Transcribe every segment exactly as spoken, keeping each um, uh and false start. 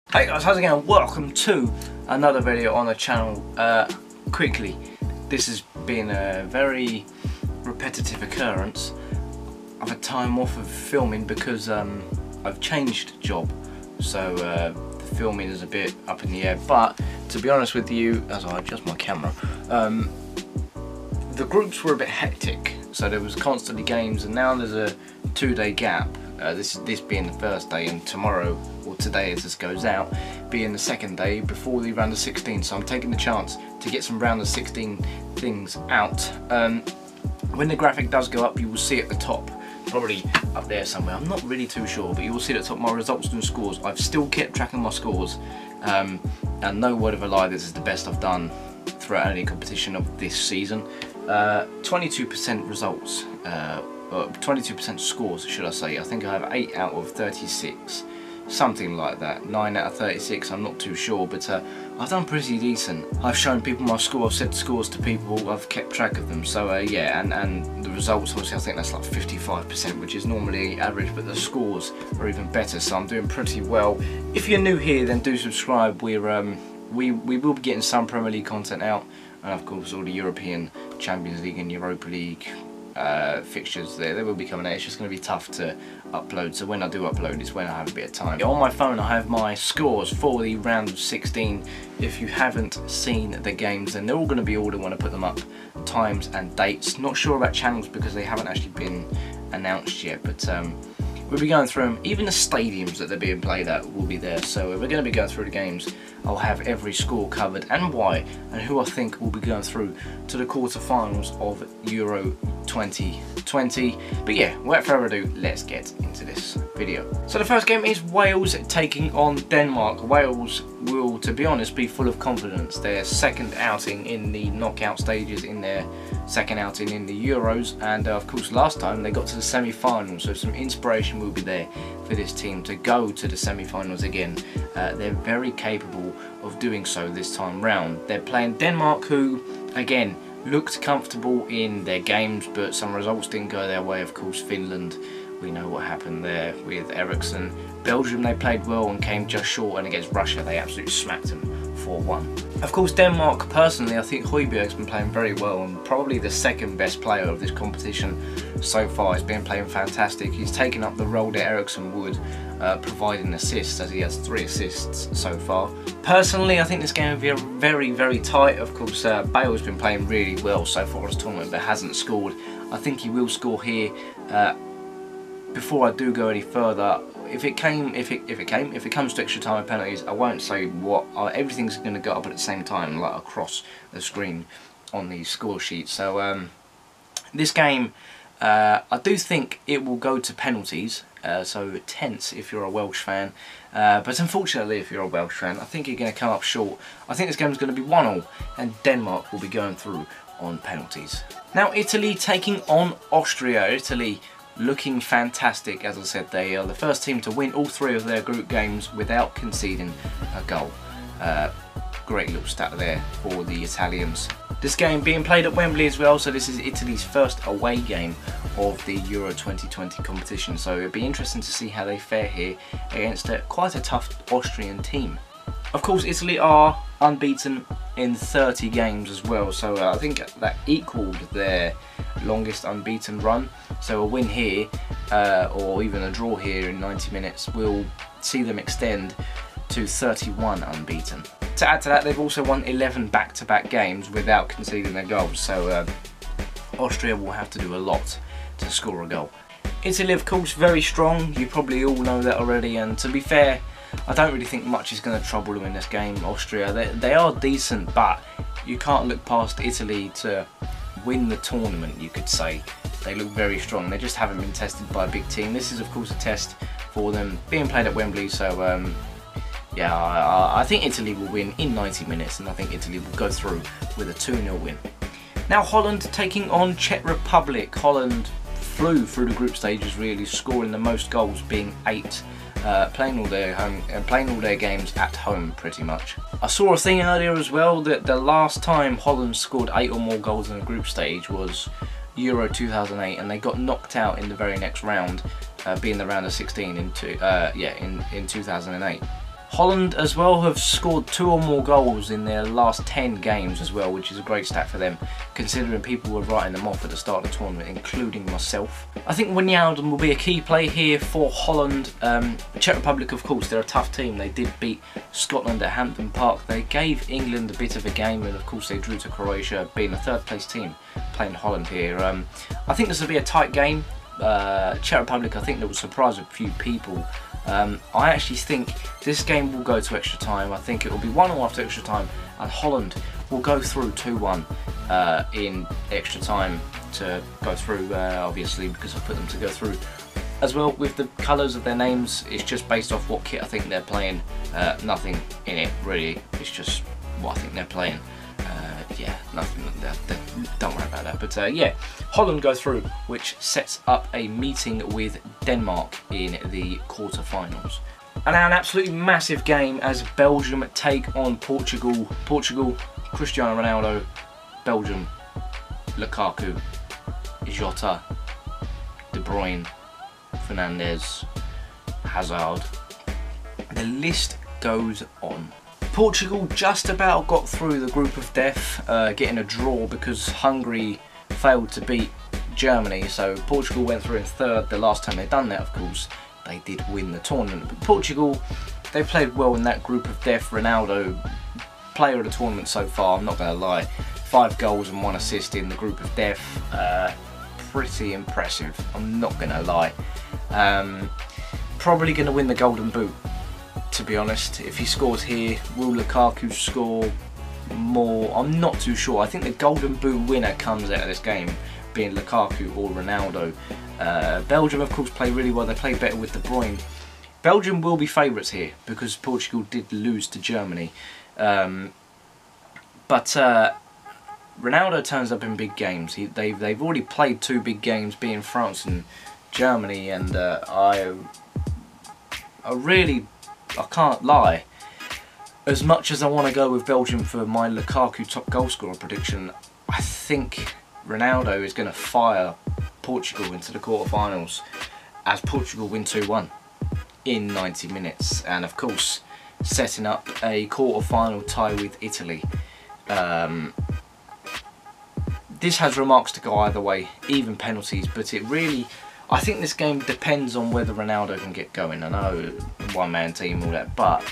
Hey guys, how's it going? Welcome to another video on the channel. Uh, quickly, this has been a very repetitive occurrence. I've had time off of filming because um, I've changed job, so uh, the filming is a bit up in the air. But to be honest with you, as I adjust my camera, um, the groups were a bit hectic, so there was constantly games, and now there's a two-day gap. Uh, this this being the first day, and tomorrow, or today as this goes out, being the second day before the round of sixteen. So I'm taking the chance to get some round of sixteen things out. Um, when the graphic does go up, you will see at the top, probably up there somewhere, I'm not really too sure, but you will see at the top my results and scores. I've still kept track of my scores, um, and no word of a lie, this is the best I've done throughout any competition of this season. twenty-two percent results. Uh, twenty-two percent scores, should I say. I think I have eight out of thirty-six, something like that, nine out of thirty-six, I'm not too sure, but uh, I've done pretty decent. I've shown people my score, I've said scores to people, I've kept track of them, so uh, yeah, and, and the results, obviously I think that's like fifty-five percent, which is normally average, but the scores are even better, so I'm doing pretty well. If you're new here, then do subscribe. We're um, we, we will be getting some Premier League content out, and of course all the European Champions League and Europa League Uh, fixtures there, they will be coming out. It's just going to be tough to upload, so when I do upload it's when I have a bit of time. On my phone I have my scores for the round of sixteen. If you haven't seen the games, then they're all going to be ordered when I put them up, times and dates. Not sure about channels because they haven't actually been announced yet, but um, we'll be going through them. Even the stadiums that they're being played at will be there, so we're going to be going through the games. I'll have every score covered and why, and who I think will be going through to the quarterfinals of Euro twenty twenty. But yeah, without further ado, let's get into this video. So the first game is Wales taking on Denmark. Wales will, to be honest, be full of confidence. Their second outing in the knockout stages, in their second outing in the Euros, and uh, of course last time they got to the semi-finals, so some inspiration will be there for this team to go to the semi-finals again. Uh, they're very capable of doing so this time round. They're playing Denmark, who again looked comfortable in their games, but some results didn't go their way. Of course, Finland, we know what happened there with Eriksson. Belgium, they played well and came just short, and against Russia they absolutely smacked them four one. Of course, Denmark, personally, I think Højbjerg's been playing very well, and probably the second best player of this competition so far. He's been playing fantastic. He's taken up the role that Eriksson would, uh, providing assists, as he has three assists so far. Personally, I think this game will be a very, very tight. Of course, uh, Bale's been playing really well so far this tournament, but hasn't scored. I think he will score here. Uh, before I do go any further, if it came, if it, if it came, if it comes to extra time and penalties, I won't say what. Uh, everything's going to go up at the same time, like across the screen on these score sheets. So um, this game, uh, I do think it will go to penalties. Uh, so tense if you're a Welsh fan, uh, but unfortunately if you're a Welsh fan, I think you're going to come up short. I think this game is going to be one all, and Denmark will be going through on penalties. Now Italy taking on Austria. Italy looking fantastic. As I said, they are the first team to win all three of their group games without conceding a goal. Uh, great little stat there for the Italians. This game being played at Wembley as well, so this is Italy's first away game of the Euro twenty twenty competition, so it'll be interesting to see how they fare here against a, quite a tough Austrian team. Of course, Italy are unbeaten in thirty games as well, so uh, I think that equalled their longest unbeaten run. So a win here, uh, or even a draw here in ninety minutes, will see them extend to thirty-one unbeaten. To add to that, they've also won eleven back-to-back games without conceding a goal, so uh, Austria will have to do a lot to score a goal. Italy, of course, very strong. You probably all know that already, and to be fair, I don't really think much is going to trouble them in this game. Austria, they, they are decent, but you can't look past Italy to win the tournament, you could say. They look very strong. They just haven't been tested by a big team. This is, of course, a test for them, being played at Wembley, so um, yeah, I, I think Italy will win in ninety minutes, and I think Italy will go through with a two nil win. Now Holland taking on Czech Republic. Holland flew through the group stages, really, scoring the most goals, being eight. Uh, playing all their home, uh, playing all their games at home, pretty much. I saw a thing earlier as well that the last time Holland scored eight or more goals in a group stage was Euro two thousand eight, and they got knocked out in the very next round, uh, being the round of sixteen in two, uh, yeah, in in two thousand eight. Holland as well have scored two or more goals in their last ten games as well, which is a great stat for them, considering people were writing them off at the start of the tournament, including myself. I think Wijnaldum will be a key play here for Holland. Um, the Czech Republic, of course, they're a tough team. They did beat Scotland at Hampden Park. They gave England a bit of a game, and of course they drew to Croatia, being a third place team playing Holland here. Um, I think this will be a tight game. Uh, Czech Republic, I think that will surprise a few people. Um, I actually think this game will go to extra time. I think it will be one all after extra time, and Holland will go through two one uh, in extra time to go through, uh, obviously, because I put them to go through. As well, with the colours of their names, it's just based off what kit I think they're playing. Uh, nothing in it, really. It's just what I think they're playing. Uh, yeah, nothing, that, that, don't worry about that. But uh, yeah, Holland go through, which sets up a meeting with Denmark in the quarter-finals. And now an absolutely massive game as Belgium take on Portugal. Portugal, Cristiano Ronaldo, Belgium, Lukaku, Jota, De Bruyne, Fernandes, Hazard. The list goes on. Portugal just about got through the group of death, uh, getting a draw because Hungary failed to beat Germany, so Portugal went through in third. The last time they'd done that, of course, they did win the tournament. But Portugal, they played well in that group of death. Ronaldo, player of the tournament so far, I'm not going to lie. Five goals and one assist in the group of death. Uh, pretty impressive, I'm not going to lie. Um, probably going to win the Golden Boot, to be honest. If he scores here, will Lukaku score more? I'm not too sure. I think the Golden Boot winner comes out of this game, being Lukaku or Ronaldo. Uh, Belgium, of course, play really well. They play better with De Bruyne. Belgium will be favourites here because Portugal did lose to Germany. Um, but uh, Ronaldo turns up in big games. He, they've, they've already played two big games, being France and Germany, and uh, I, I really, I can't lie. As much as I want to go with Belgium for my Lukaku top goal scorer prediction, I think Ronaldo is going to fire Portugal into the quarterfinals as Portugal win two one in ninety minutes, and of course setting up a quarterfinal tie with Italy. Um, this has remarks to go either way, even penalties, but it really, I think this game depends on whether Ronaldo can get going. I know one-man team, all that, but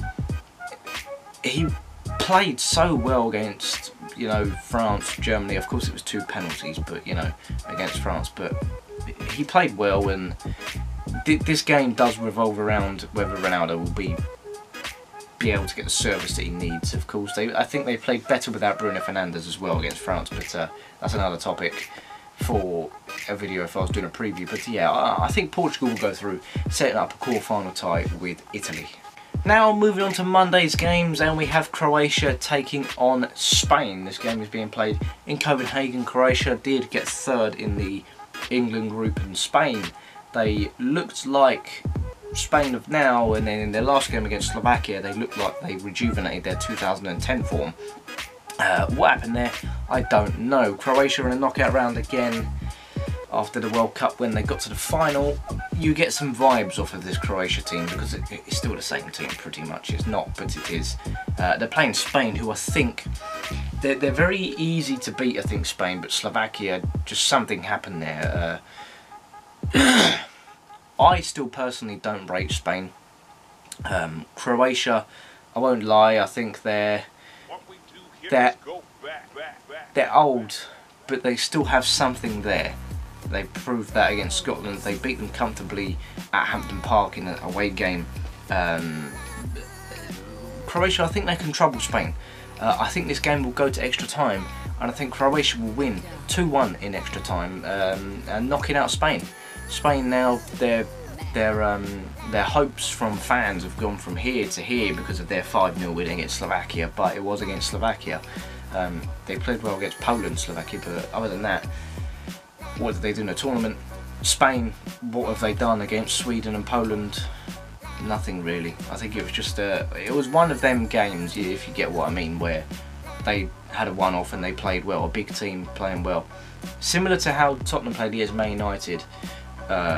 he played so well against, you know, France, Germany. Of course it was two penalties, but, you know, against France, but he played well, and th this game does revolve around whether Ronaldo will be be able to get the service that he needs. Of course, they, I think they played better without Bruno Fernandes as well against France, but uh, that's another topic for a video if I was doing a preview. But yeah, I, I think Portugal will go through, setting up a quarter-final tie with Italy. Now moving on to Monday's games, and we have Croatia taking on Spain. This game is being played in Copenhagen. Croatia did get third in the England group, and Spain, they looked like Spain of now, and then in their last game against Slovakia they looked like they rejuvenated their two thousand ten form. Uh, what happened there, I don't know. Croatia in a knockout round again after the World Cup. When they got to the final, you get some vibes off of this Croatia team, because it, it's still the same team pretty much. It's not, but it is. Uh, they're playing Spain, who I think they're, they're very easy to beat, I think, Spain, but Slovakia, just something happened there. Uh, I still personally don't rate Spain. Um, Croatia, I won't lie, I think they're they're, they're old, but they still have something there. They proved that against Scotland. They beat them comfortably at Hampden Park in an away game. Um, Croatia, I think they can trouble Spain. Uh, I think this game will go to extra time, and I think Croatia will win two one in extra time, um, and knocking out Spain. Spain now, their their um, their hopes from fans have gone from here to here because of their five nil win against Slovakia, but it was against Slovakia. Um, they played well against Poland, Slovakia, but other than that, what did they do in the tournament? Spain, what have they done against Sweden and Poland? Nothing really. I think it was just a, it was one of them games, if you get what I mean, where they had a one-off and they played well, a big team playing well. Similar to how Tottenham played against Man United, uh,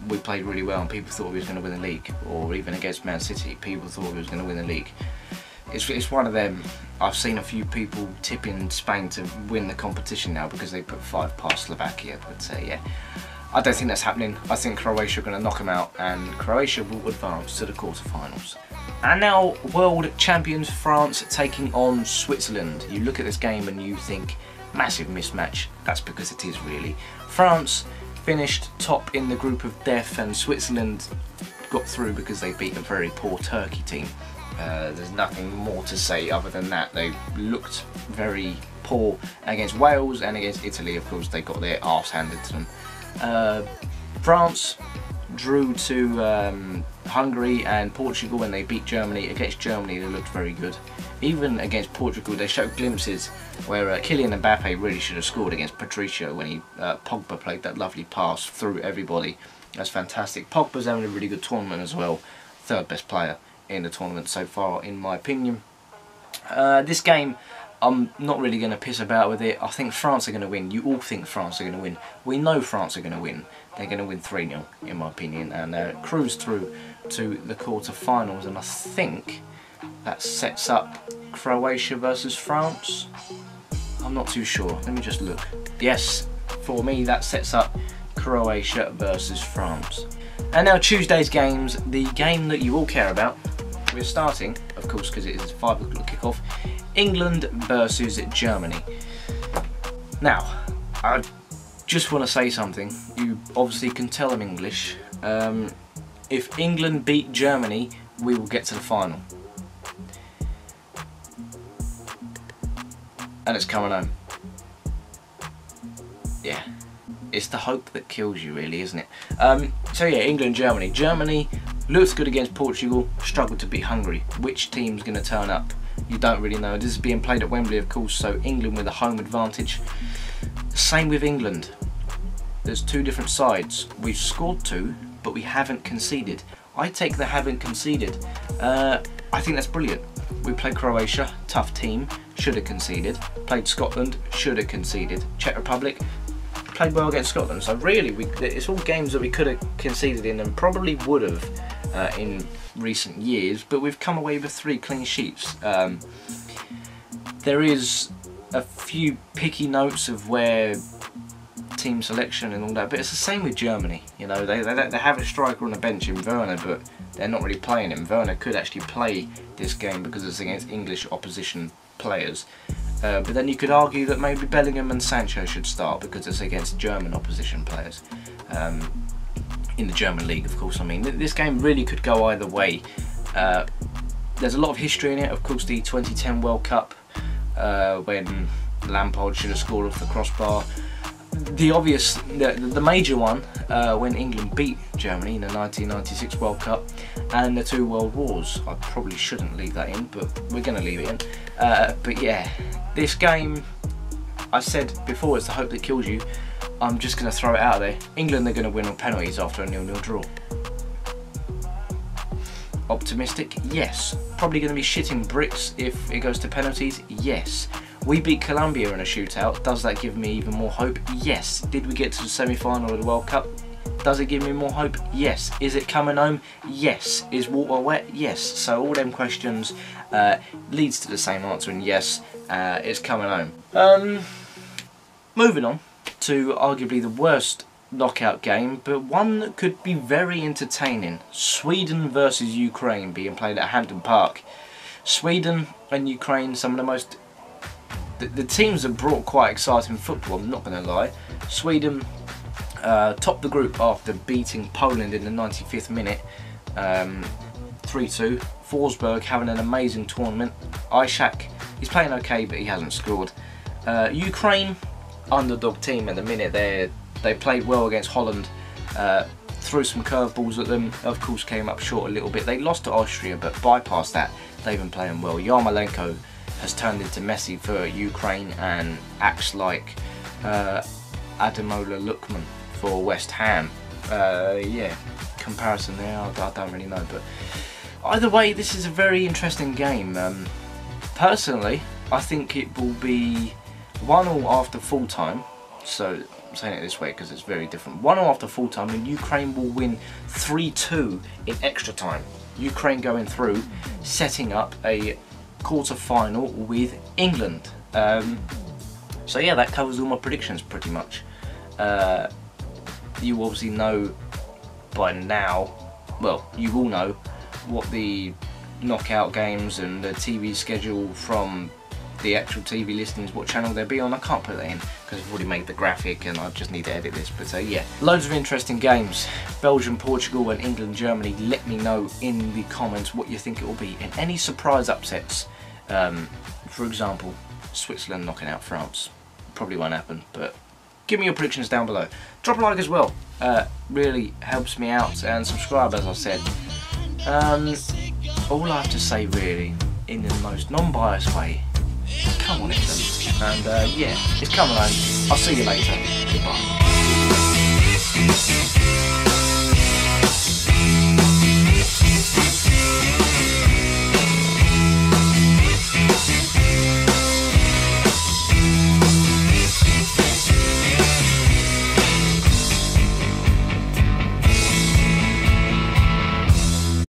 we played really well and people thought we was going to win the league, or even against Man City, people thought we was going to win the league. It's, it's one of them. I've seen a few people tipping Spain to win the competition now because they put five past Slovakia, but uh, yeah. I don't think that's happening. I think Croatia are going to knock them out, and Croatia will advance to the quarterfinals. And now, world champions France taking on Switzerland. You look at this game and you think, massive mismatch. That's because it is really. France finished top in the group of death, and Switzerland got through because they beat a very poor Turkey team. Uh, there's nothing more to say other than that. They looked very poor against Wales, and against Italy, of course, they got their arse handed to them. Uh, France drew to um, Hungary and Portugal when they beat Germany. Against Germany they looked very good. Even against Portugal they showed glimpses where uh, Kylian Mbappe really should have scored against Patricio when he uh, Pogba played that lovely pass through everybody. That's fantastic. Pogba's having a really good tournament as well. Third best player in the tournament so far in my opinion. Uh, this game, I'm not really going to piss about with it. I think France are going to win. You all think France are going to win. We know France are going to win. They're going to win three nil in my opinion, and uh, cruise through to the quarter-finals, and I think that sets up Croatia versus France. I'm not too sure. Let me just look. Yes, for me that sets up Croatia versus France. And now Tuesday's games, the game that you all care about. We're starting, of course, because it is five o'clock kickoff. England versus Germany. Now, I just want to say something. You obviously can tell I'm English. Um, if England beat Germany, we will get to the final. And it's coming home. Yeah. It's the hope that kills you, really, isn't it? Um, so yeah, England, Germany. Germany looks good against Portugal, struggled to beat Hungary. Which team's going to turn up? You don't really know. This is being played at Wembley, of course, so England with a home advantage. Same with England. There's two different sides. We've scored two, but we haven't conceded. I take the haven't conceded. Uh, I think that's brilliant. We played Croatia, tough team, should have conceded. Played Scotland, should have conceded. Czech Republic, played well against Scotland. So really, we, it's all games that we could have conceded in and probably would have uh, in recent years, but we've come away with three clean sheets. Um, there is a few picky notes of where team selection and all that, but it's the same with Germany. You know, they, they, they have a striker on the bench in Werner, but they're not really playing him. Werner could actually play this game because it's against English opposition players. Uh, but then you could argue that maybe Bellingham and Sancho should start because it's against German opposition players. Um, in the German league, of course. I mean, this game really could go either way. Uh, there's a lot of history in it. Of course, the twenty ten World Cup, uh, when Lampard should have scored off the crossbar. The obvious, the, the major one, uh, when England beat Germany in the nineteen ninety-six World Cup, and the two World Wars. I probably shouldn't leave that in, but we're going to leave it in. Uh, but yeah, this game, I said before, it's the hope that kills you. I'm just going to throw it out there. England are going to win on penalties after a nil nil draw. Optimistic? Yes. Probably going to be shitting bricks if it goes to penalties? Yes. We beat Colombia in a shootout. Does that give me even more hope? Yes. Did we get to the semi-final of the World Cup? Does it give me more hope? Yes. Is it coming home? Yes. Is water wet? Yes. So all them questions uh, leads to the same answer, and yes, uh, it's coming home. Um, moving on to arguably the worst knockout game, but one that could be very entertaining. Sweden versus Ukraine, being played at Hampden Park. Sweden and Ukraine, some of the most... The, the teams have brought quite exciting football, I'm not going to lie. Sweden uh, topped the group after beating Poland in the ninety-fifth minute, um, three two. Forsberg having an amazing tournament. Ishak, he's playing okay, but he hasn't scored. Uh, Ukraine, underdog team at the minute. They they played well against Holland, uh, threw some curveballs at them, of course came up short a little bit. They lost to Austria, but bypassed that. They've been playing well. Yarmolenko has turned into Messi for Ukraine and acts like uh, Ademola Lookman for West Ham. Uh, yeah, comparison there, I, I don't really know, but either way, this is a very interesting game. Um, personally, I think it will be one all after full time, so I'm saying it this way because it's very different. one nil after full time, and Ukraine will win three two in extra time. Ukraine going through, setting up a quarter final with England. Um, so yeah, that covers all my predictions pretty much. Uh, you obviously know by now, well, you all know what the knockout games and the T V schedule from the actual T V listings, what channel they'll be on. I can't put that in because I've already made the graphic and I just need to edit this, but uh, yeah, loads of interesting games. Belgium, Portugal and England, Germany. Let me know in the comments what you think it will be, and any surprise upsets. Um, for example, Switzerland knocking out France. Probably won't happen, but give me your predictions down below. Drop a like as well, uh, really helps me out, and subscribe as I said. Um, all I have to say really, in the most non-biased way, come on England, and uh, yeah, it's coming home. I'll see you later, goodbye.